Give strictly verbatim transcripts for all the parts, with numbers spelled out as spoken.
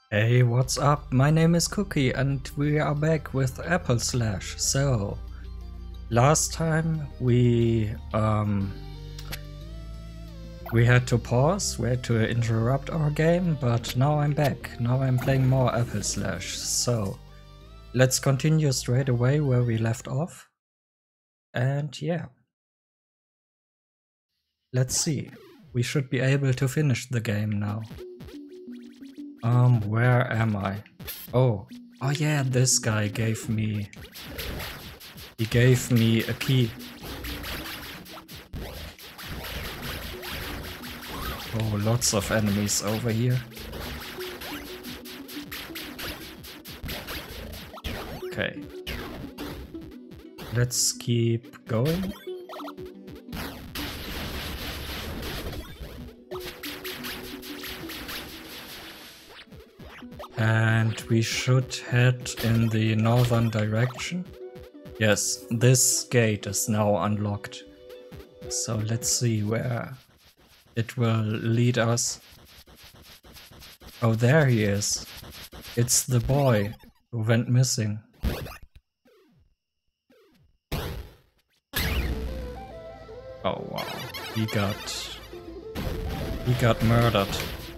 Hey, what's up? My name is Cookie and we are back with Apple Slash. So, last time we um we had to pause, we had to interrupt our game, but now I'm back. Now I'm playing more Apple Slash. So, let's continue straight away where we left off. And yeah. Let's see. We should be able to finish the game now. Um, where am I? Oh, oh yeah, this guy gave me... He gave me a key. Oh, lots of enemies over here. Okay. Let's keep going. And we should head in the northern direction. Yes, this gate is now unlocked. So let's see where it will lead us. Oh, there he is. It's the boy who went missing. Oh wow, he got... he got murdered.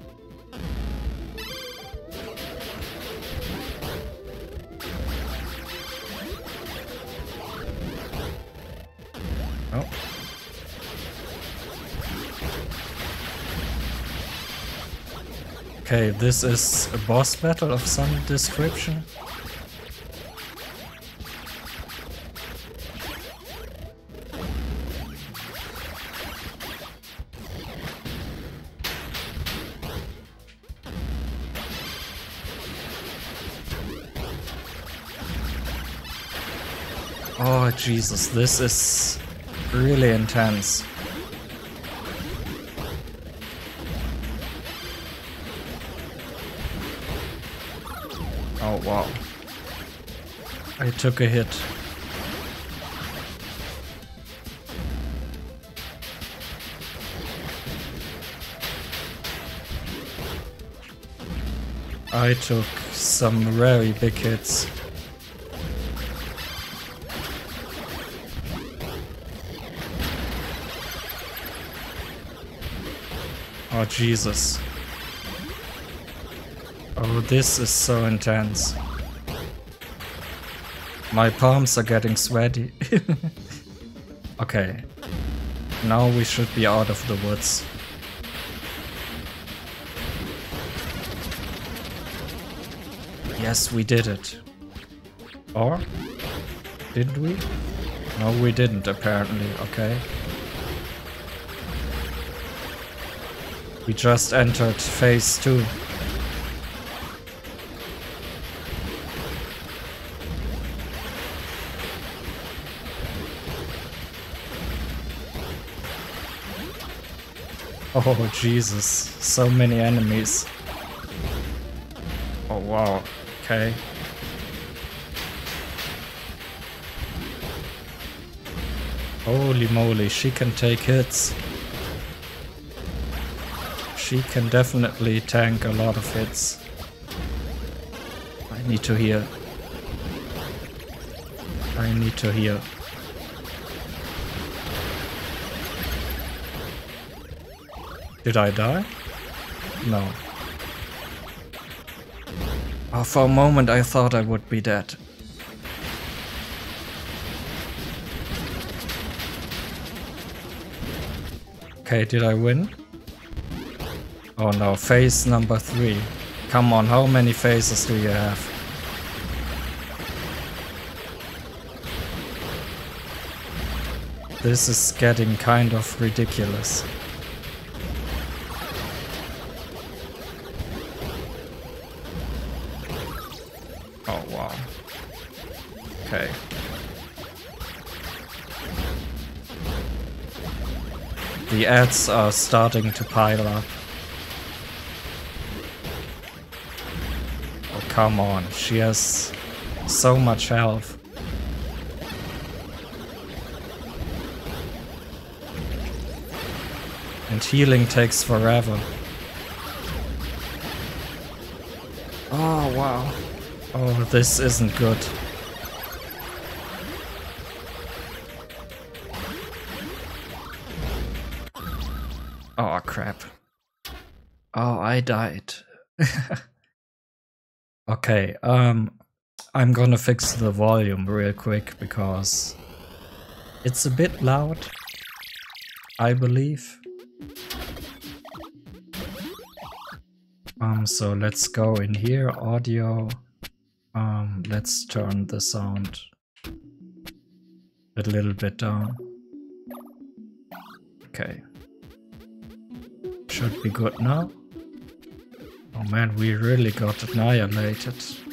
Oh. Okay, this is a boss battle of some description. Oh Jesus, this is really intense. Oh wow. I took a hit. I took some very big hits. Oh Jesus. Oh, this is so intense. My palms are getting sweaty. Okay. Now we should be out of the woods. Yes, we did it. Or? Didn't we? No, we didn't apparently, okay. We just entered phase two. Oh Jesus, so many enemies. Oh wow, okay. Holy moly, she can take hits. She can definitely tank a lot of hits. I need to heal. I need to heal. Did I die? No. Oh, for a moment I thought I would be dead. Okay, did I win? Oh no, phase number three. Come on, how many phases do you have? This is getting kind of ridiculous. Oh wow. Okay. The ads are starting to pile up. Oh come on, she has so much health. And healing takes forever. Oh, wow. Oh, this isn't good. Oh, crap. Oh, I died. Okay, um, I'm gonna fix the volume real quick because it's a bit loud, I believe. Um, so let's go in here, audio. Um, let's turn the sound a little bit down. Okay. Should be good now. Oh man, we really got annihilated.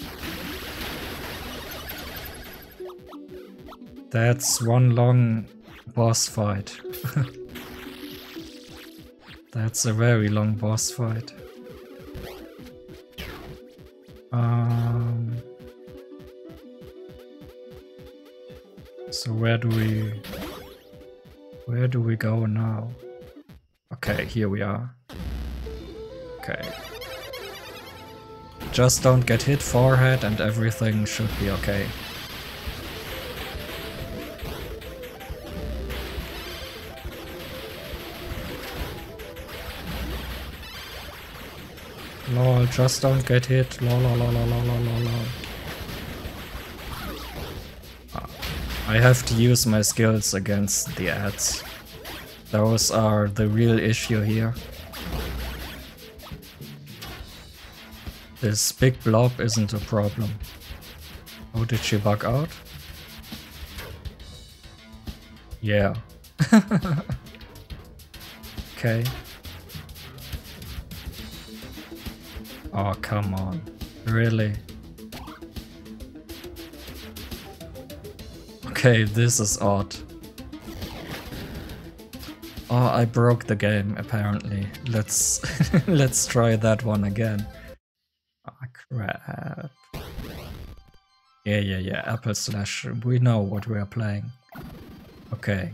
That's one long boss fight. That's a very long boss fight. Um, so where do we... Where do we go now? Okay, here we are. Okay. Just don't get hit forehead and everything should be okay. Lol, just don't get hit. Lol, lol, lol, lol, lol, lol, lol. I have to use my skills against the ads. Those are the real issue here. This big blob isn't a problem. Oh, did she bug out? Yeah. Okay. Oh, come on. Really? Okay, this is odd. Oh, I broke the game, apparently. Let's let's try that one again. Oh, crap. Yeah, yeah, yeah, Apple Slash. We know what we are playing. Okay.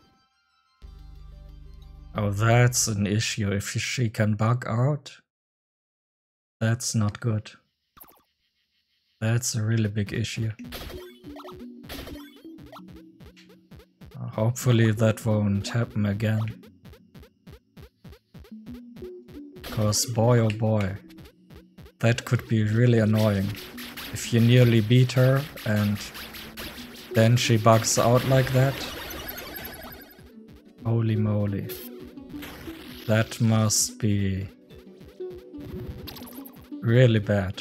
Oh, that's an issue. If she can bug out, that's not good. That's a really big issue. Uh, hopefully that won't happen again. Cause boy oh boy, that could be really annoying. If you nearly beat her and then she bugs out like that. Holy moly. That must be really bad.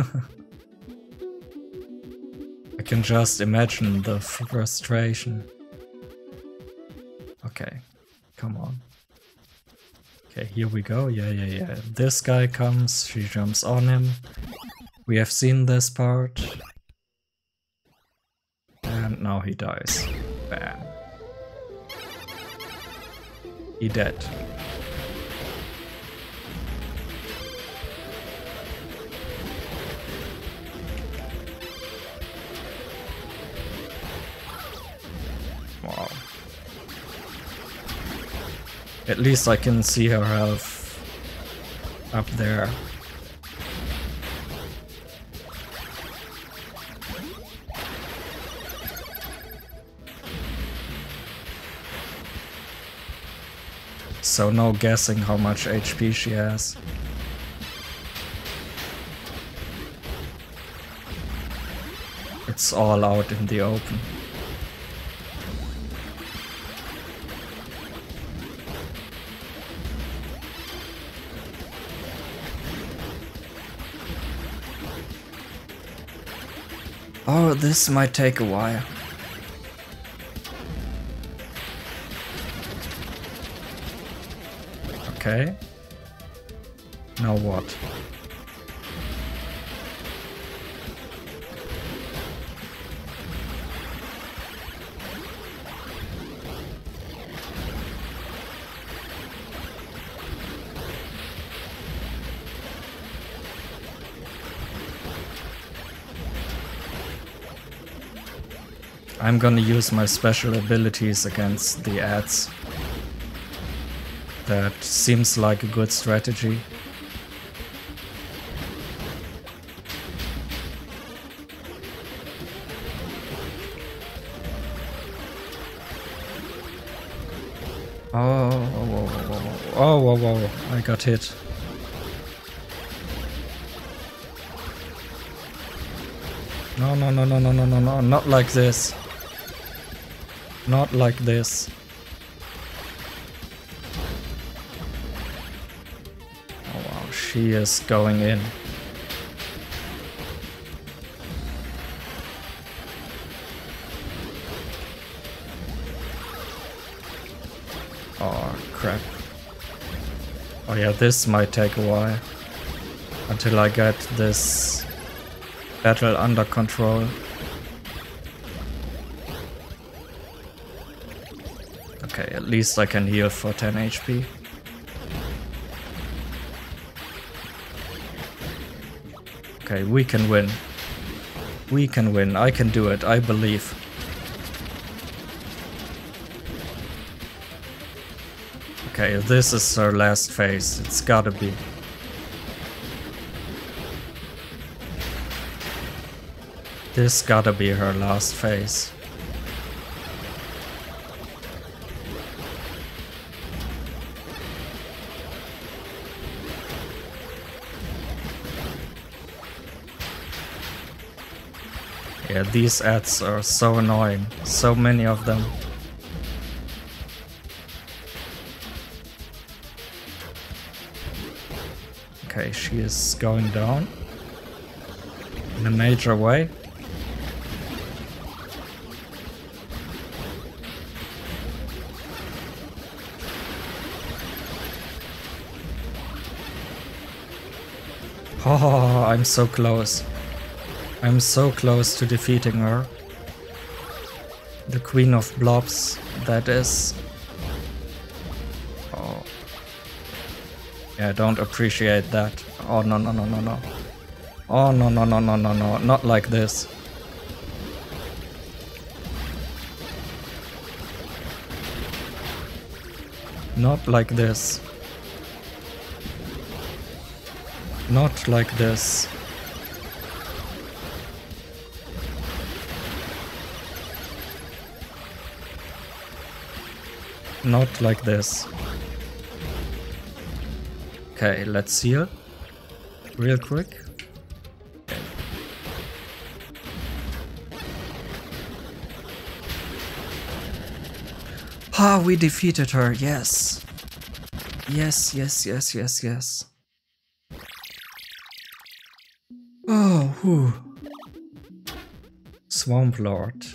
I can just imagine the frustration. Okay, come on. Okay, here we go. Yeah, yeah, yeah. This guy comes, she jumps on him. We have seen this part. And now he dies. Bam. He dead. Wow. At least I can see her health up there. So no guessing how much H P she has. It's all out in the open. Oh, this might take a while. Okay. Now what? I'm gonna use my special abilities against the ads. That seems like a good strategy. Oh, whoa, whoa, whoa, oh, whoa, whoa, I got hit. No, no, no, no, no, no, no, no, not like this. Not like this. Oh wow, she is going in. Oh crap. Oh yeah, this might take a while. Until I get this battle under control. Okay, at least I can heal for ten H P. Okay, we can win. We can win. I can do it. I believe. Okay, this is her last phase. It's gotta be. This gotta be her last phase. Yeah, these ads are so annoying. So many of them. Okay, she is going down in a major way. Oh, I'm so close. I'm so close to defeating her. The Queen of Blobs, that is. Oh. Yeah, I don't appreciate that. Oh, no, no, no, no, no. Oh, no, no, no, no, no, no. Not like this. Not like this. Not like this. Not like this. Okay, let's heal. Real quick. Okay. Ah, we defeated her, yes. Yes, yes, yes, yes, yes. Oh, whew. Swamp Lord.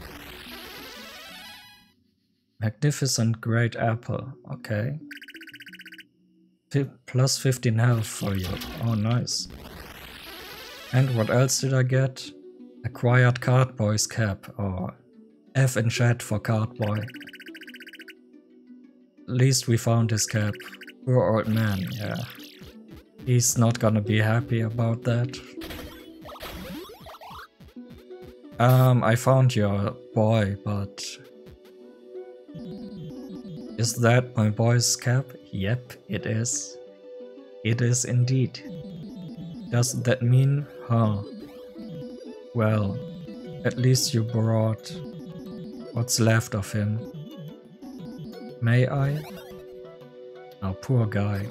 Magnificent Great Apple, okay. F plus fifteen health for you, oh nice. And what else did I get? Acquired Cardboy's cap, or F in chat for Cardboy. At least we found his cap. Poor old man, yeah. He's not gonna be happy about that. Um, I found your boy, but... Is that my boy's cap? Yep, it is. It is indeed. Does that mean, huh? Well, at least you brought what's left of him. May I? Oh, poor guy.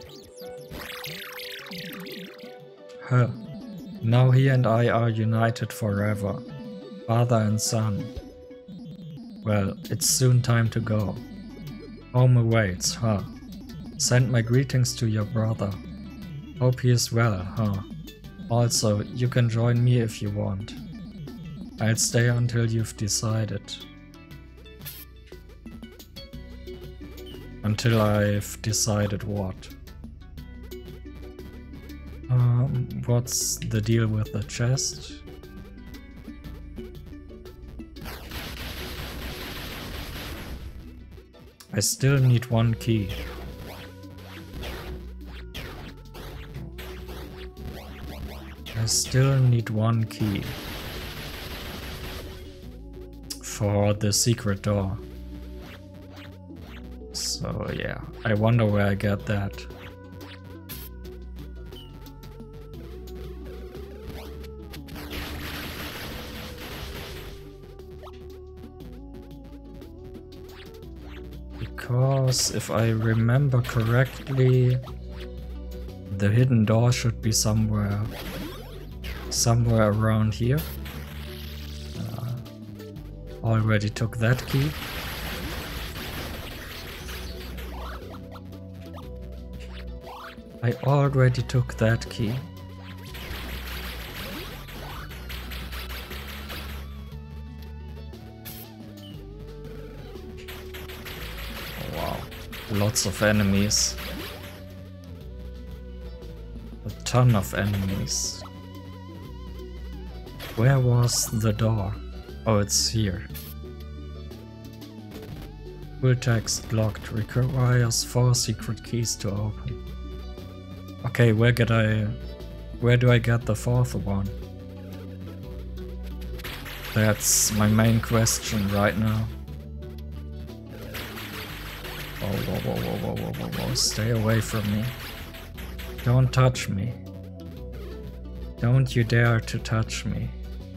Huh. Now he and I are united forever. Father and son. Well, it's soon time to go. Home awaits, huh? Send my greetings to your brother. Hope he is well, huh? Also, you can join me if you want. I'll stay until you've decided. Until I've decided what? Um, what's the deal with the chest? I still need one key. I still need one key for the secret door. So yeah, I wonder where I get that. Because if I remember correctly, the hidden door should be somewhere, somewhere around here. Uh, already took that key. I already took that key. Wow, lots of enemies. A ton of enemies. Where was the door? Oh, it's here. Full text locked. Requires four secret keys to open. Okay, where get I... Where do I get the fourth one? That's my main question right now. Whoa, whoa, whoa, whoa, whoa, whoa, whoa, whoa, stay away from me. Don't touch me. Don't you dare to touch me.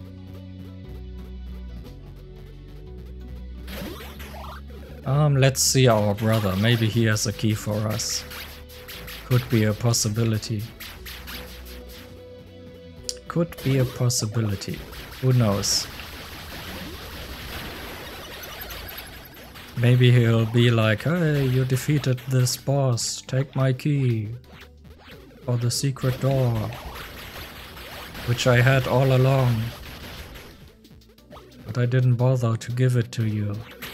Um, let's see our brother. Maybe he has a key for us. Could be a possibility. Could be a possibility. Who knows? Maybe he'll be like, hey, you defeated this boss. Take my key. For the secret door. Which I had all along. But I didn't bother to give it to you.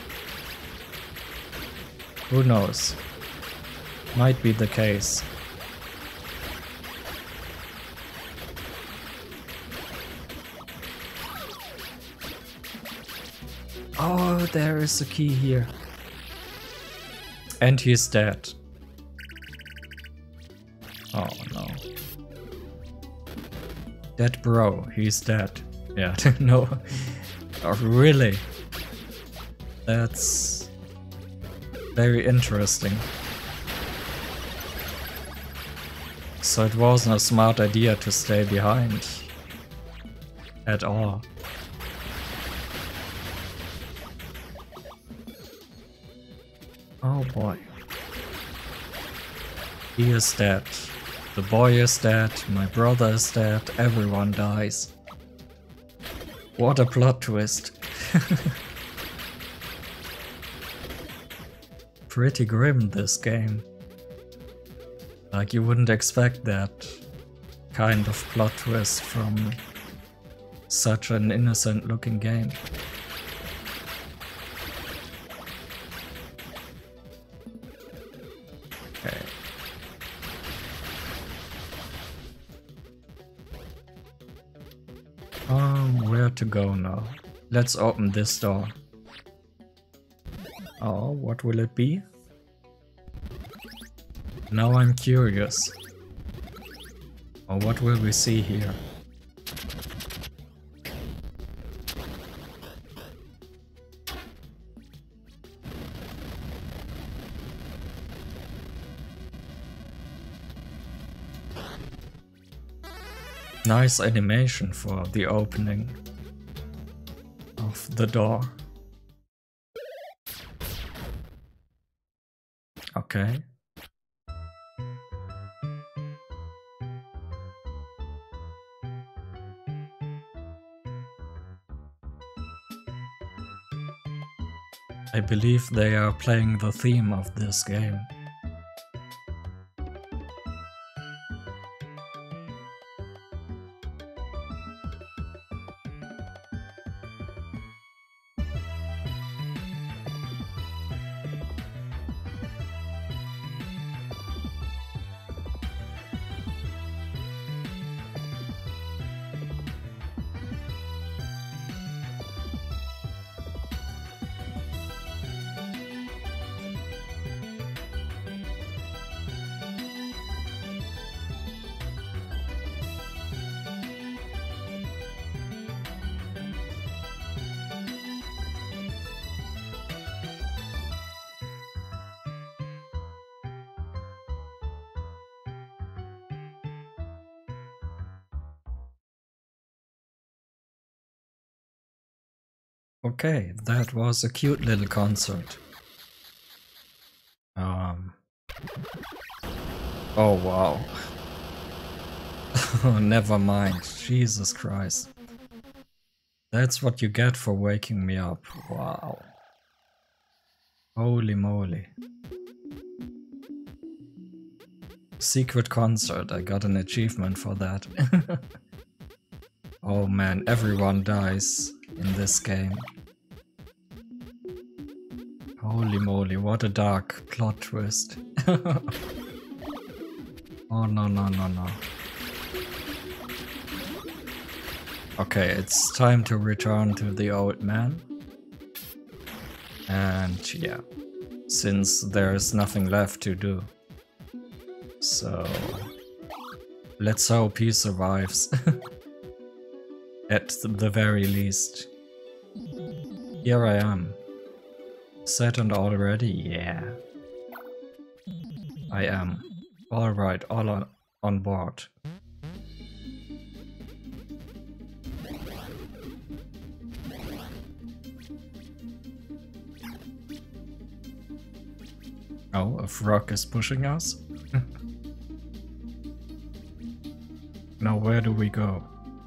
Who knows? Might be the case. Oh, there is a key here. And he's dead. Oh no. Dead bro, he's dead. Yeah, no. Oh, really? That's very interesting. So it wasn't a smart idea to stay behind at all. Oh boy. He is dead. The boy is dead. My brother is dead. Everyone dies. What a plot twist. Pretty grim, this game. Like, you wouldn't expect that kind of plot twist from such an innocent looking game. Okay. Um, where to go now? Let's open this door. Oh, what will it be? Now I'm curious. Oh, what will we see here? Nice animation for the opening of the door. Okay. I believe they are playing the theme of this game. Okay, that was a cute little concert. Um. Oh wow. Never mind. Jesus Christ. That's what you get for waking me up. Wow. Holy moly. Secret concert. I got an achievement for that. Oh man, everyone dies in this game. Holy moly, what a dark plot twist. Oh no, no, no, no. Okay, it's time to return to the old man. And yeah, since there's nothing left to do. So let's hope he survives. At the very least. Here I am. Settled already? Yeah. I am. Alright, all on, on board. Oh, a frog is pushing us? Now where do we go?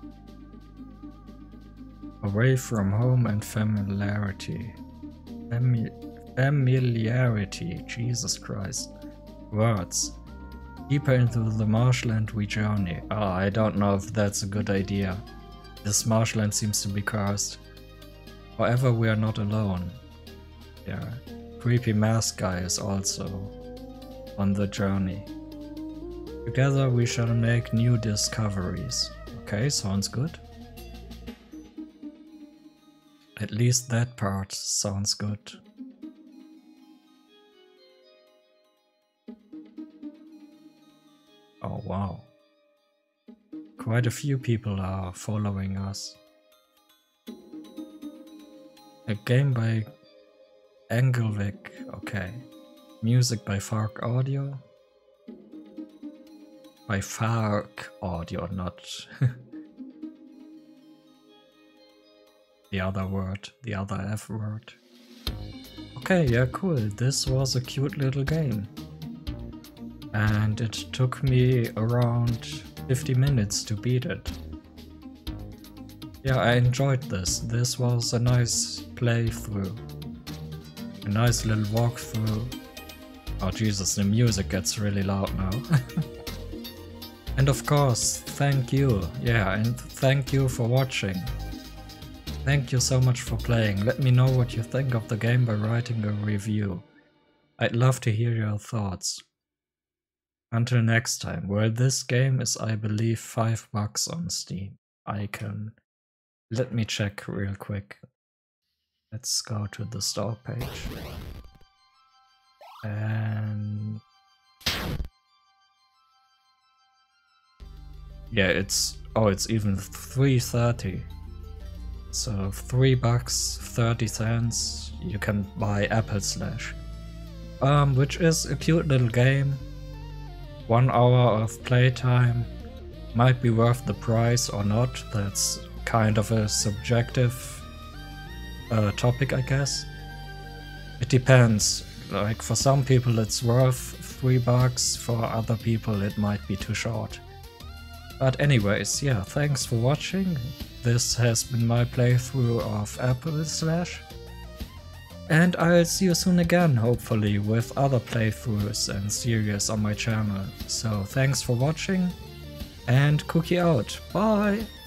Away from home and familiarity. Fami familiarity, Jesus Christ. Words. Deeper into the marshland we journey. Oh, I don't know if that's a good idea. This marshland seems to be cursed. However, we are not alone. Yeah. Creepy mask guy is also on the journey. Together we shall make new discoveries. Okay, sounds good. At least that part sounds good. Oh wow. Quite a few people are following us. A game by Engelvik, okay. Music by Fark Audio. By Fark Audio, not the other word, the other F word. Okay, yeah, cool. This was a cute little game. And it took me around fifty minutes to beat it. Yeah, I enjoyed this. This was a nice playthrough. A nice little walkthrough. Oh Jesus, the music gets really loud now. And of course, thank you. Yeah, and thank you for watching. Thank you so much for playing. Let me know what you think of the game by writing a review. I'd love to hear your thoughts. Until next time, well, this game is, I believe, five bucks on Steam. I can... Let me check real quick. Let's go to the store page. And... yeah, it's... oh, it's even three thirty. So three bucks, thirty cents, you can buy Apple Slash. Um, which is a cute little game. One hour of playtime. Might be worth the price or not. That's kind of a subjective uh, topic, I guess. It depends. Like, for some people it's worth three bucks, for other people it might be too short. But anyways, yeah, thanks for watching. This has been my playthrough of Apple Slash. And I'll see you soon again, hopefully, with other playthroughs and series on my channel. So thanks for watching, and cookie out. Bye!